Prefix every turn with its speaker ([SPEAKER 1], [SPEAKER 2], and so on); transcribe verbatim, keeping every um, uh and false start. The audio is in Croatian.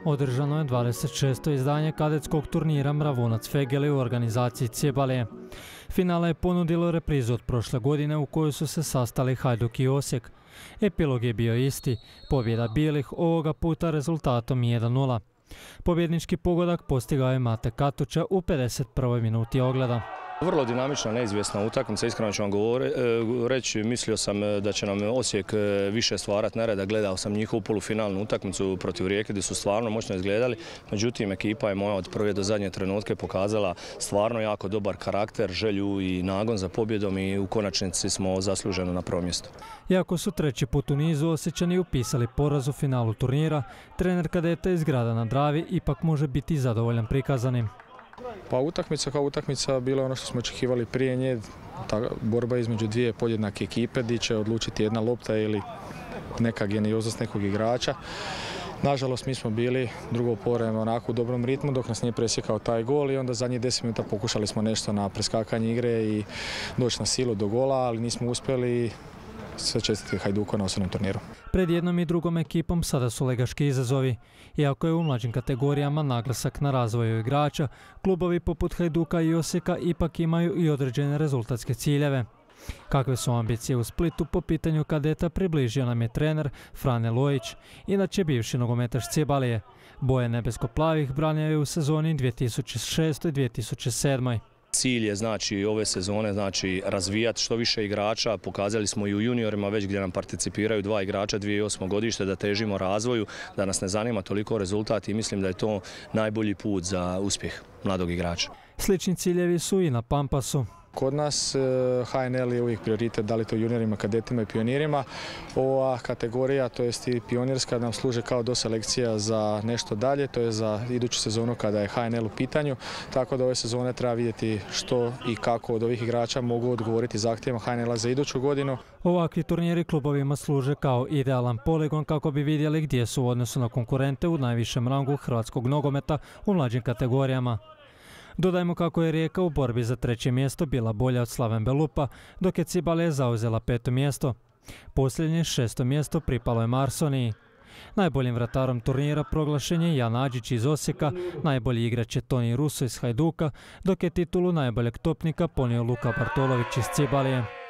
[SPEAKER 1] Održano je dvadeset šesto izdanje kadetskog turnira Mravonac Fegeli u organizaciji Cijebalije. Finale je ponudilo reprizu od prošle godine u kojoj su se sastali Hajduk i Osijek. Epilog je bio isti, pobjeda bijelih ovoga puta rezultatom jedan nula. Pobjednički pogodak postigao je Mate Katuča u pedeset prvoj minuti ogleda.
[SPEAKER 2] Vrlo dinamična, neizvjesna utakmica, iskreno ću vam reći, mislio sam da će nam Osijek više stvarati nereda, gledao sam njihovu polufinalnu utakmicu protiv Rijeke gdje su stvarno moćno izgledali, međutim ekipa je moja od prve do zadnje trenutke pokazala stvarno jako dobar karakter, želju i nagon za pobjedom i u konačnici smo zasluženo na prvom mjestu.
[SPEAKER 1] Iako su treći put u nizu Osječani upisali poraz u finalu turnira, trener kadeta iz grada na Dravi ipak može biti zadovoljan prikazanim.
[SPEAKER 3] Pa utakmica kao utakmica bila ono što smo očekivali prije nje, ta borba između dvije podjednake ekipe gdje će odlučiti jedna lopta ili neka genioznost nekog igrača. Nažalost mi smo bili drugo polovreme onako u dobrom ritmu dok nas nije presjekao taj gol i onda zadnjih deset minuta pokušali smo nešto na preskakanje igre i doći na silu do gola, ali nismo uspjeli. Sve čestitke Hajduku na osnovnom turniru.
[SPEAKER 1] Pred jednom i drugom ekipom sada su legaški izazovi. Iako je u mlađim kategorijama naglasak na razvoju igrača, klubovi poput Hajduka i Osijeka ipak imaju i određene rezultatske ciljeve. Kakve su ambicije u Splitu po pitanju kadeta približio nam je trener Frane Lojić, inače bivši nogometaš Cijebalije. Boje nebesko-plavih branio je u sezoni dvije tisuće šestoj dvije tisuće sedmoj.
[SPEAKER 2] Cilj je znači ove sezone znači razvijati što više igrača, pokazali smo i u juniorima već gdje nam participiraju dva igrača dvije tisuće osme godište da težimo razvoju, da nas ne zanima toliko rezultat i mislim da je to najbolji put za uspjeh mladog igrača.
[SPEAKER 1] Slični ciljevi su i na Pampasu.
[SPEAKER 3] Kod nas H N L je uvijek prioritet, da li to juniorima, kadetima i pionirima. Ova kategorija, to jest i pionirska, nam služe kao doselekcija za nešto dalje, to je za iduću sezonu kada je H N L u pitanju. Tako da ove sezone treba vidjeti što i kako od ovih igrača mogu odgovoriti zahtjevima H N L-a za iduću godinu.
[SPEAKER 1] Ovakvi turniri klubovima služe kao idealan poligon kako bi vidjeli gdje su u odnosu na konkurente u najvišem rangu hrvatskog nogometa u mlađim kategorijama. Dodajmo kako je Rijeka u borbi za treće mjesto bila bolja od Slaven Belupa, dok je Cijebalija zauzela peto mjesto. Posljednje šesto mjesto pripalo je Marsoniji. Najboljim vratarom turnira proglašen je Jan Adžić iz Osijeka, najbolji igrač je Toni Ruso iz Hajduka, dok je titulu najboljeg topnika ponio Luka Bartolović iz Cijebalije.